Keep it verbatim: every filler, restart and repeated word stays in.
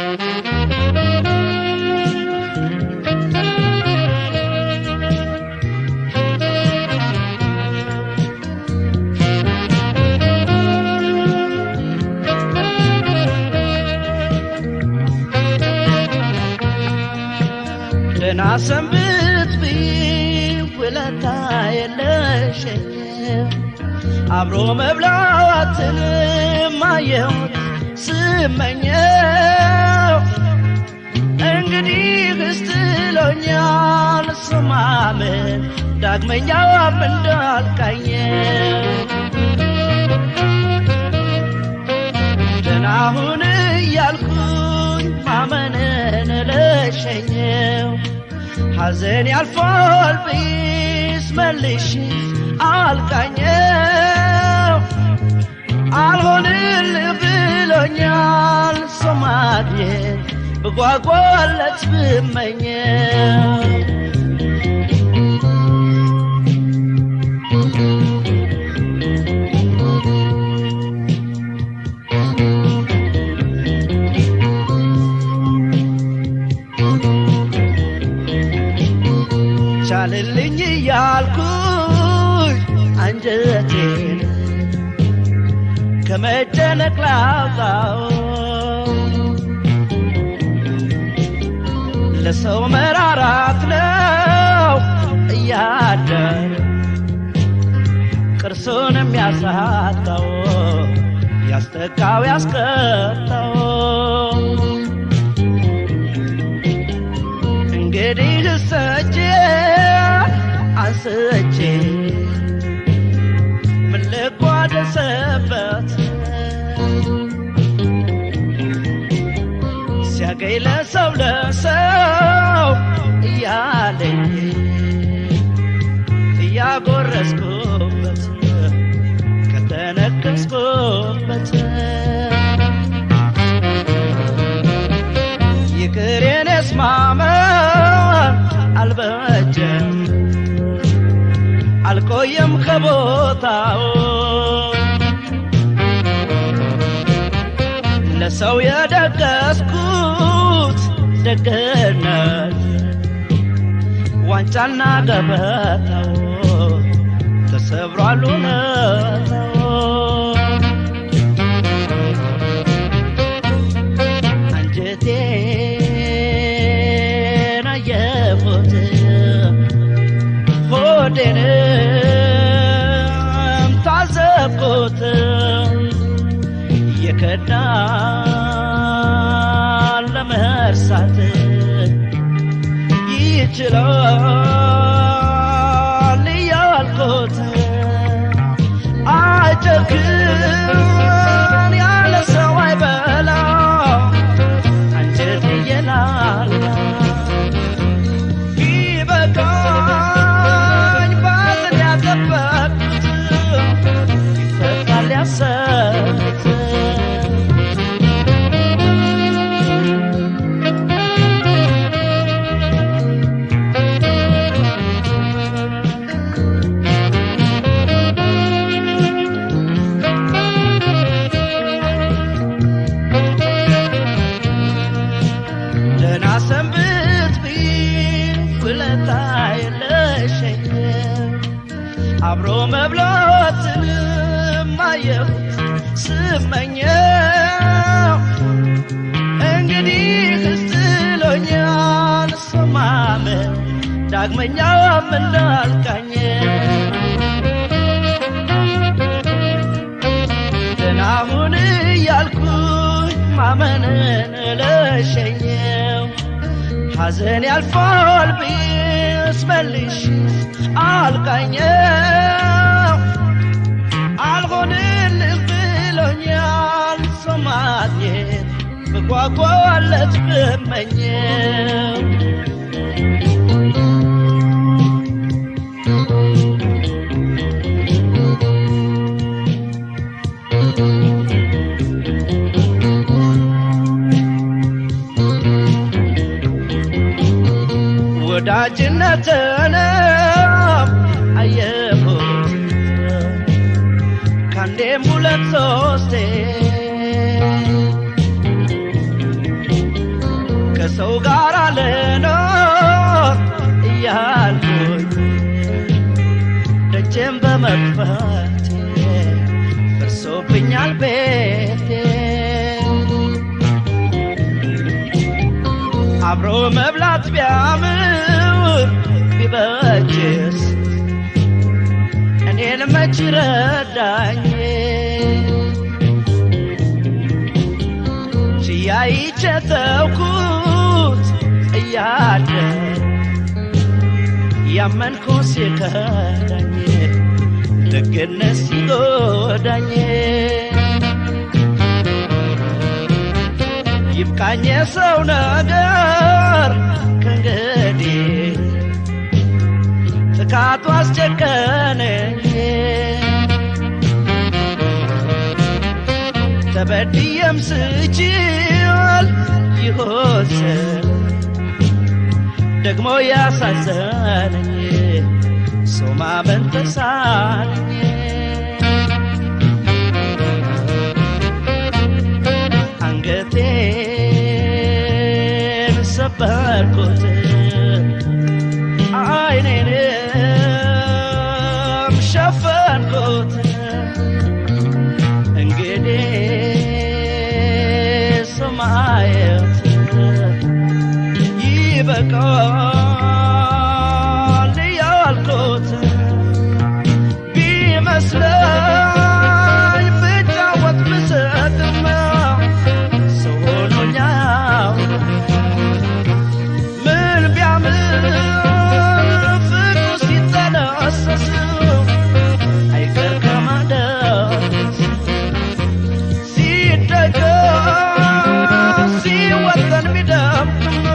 ናሰንብት ቢውለታ የለሽኝ አብሮ መብላትን ማየው ስመኘው እንግዲህ እስትሎኛል ስማምን ዳግመኛ እንዳልካኝ ደናሁን ያልኩኝ ማመንን ለሸኘው ሐዘን ያልፋል ቢስመልሽ አልቃኘው አልሆንል ብሎኛል ሰማዴ በጓጓለት ብመኘው ቻልልኝ ያልኩኝ አንጀቴን ከመጨነቅ ላውጣው ለሰው መራራት ነው እያደር ቅርሱን የሚያሳጣው ያስተካው ያስቀጣው እንግዲህ ሰጪ አንስቼ ምን ልቋደስበት ሲያገኝ ለሰው ለሰው እያለኝ እያጎረስኩበት ከተነከስኩበት ይቅሬን እስማመን አልበጀም አልቆየም ከቦታው ለሰው የደገስኩት ደግነት ዋንጫና ገበታው ተሰብሯል እውነታው አንጀቴን አየሁት ሆዴንም ታዘብኩት የከዳን ለመርሳት ይችላል እያልኩት አጨክን ያለ ሰው አይበላ አንጀቴ የላላ ቢበቃኝ ባትን ያጠበቅኩት ይፈታል ያሰብኩት አብሮ መብላትን ማየው ስመኘው እንግዲህ እስትሎኛል ሰማምን ዳግመኛ እንዳልቃኝ ደናሁን ያልኩኝ ማመንን ለሸኘው ሐዘን ያልፋል ቢስመልሽ አልቃኘው አልሆንል ብሎኛል ሰማዴ በጓጓለት ብመኘው ወዳጅነትን አየሁት ካንዴም ሁለት ሶስቴ ሰው ጋር ለኖር እያልኩኝ ደጀም በመክፈቴ ፈርሶብኛል ቤቴ አብሮ መብላት ቢያምር ቢበጅስ እኔን መች ረዳኝ ሲያይቸተውኩት እያለ ያመንኩት ሲከዳኝ ደግነት ሲጎዳኝ ይብቃኝ የሰው ነገር ከእንግዲህ ጥቃቱ አስጨከነኝ ተበድየም ስችል ይሆን ደግሞ ያሳዘነኝ ሰው ማመን ተሳነኝ አንገቴን ሰበርኩት አይኔንም ሸፈንኩት እንግዲህ ሰማየት ይበቃል ያልኩት ቢመስለኝ ብጫወት ብስቅም ሰው ሆኖኛል ምን ቢያምር ፍቅሩ ሲጠነሰስ አይቀር ከማደስ ሲደገስ ሲወጠን ቢደምቅም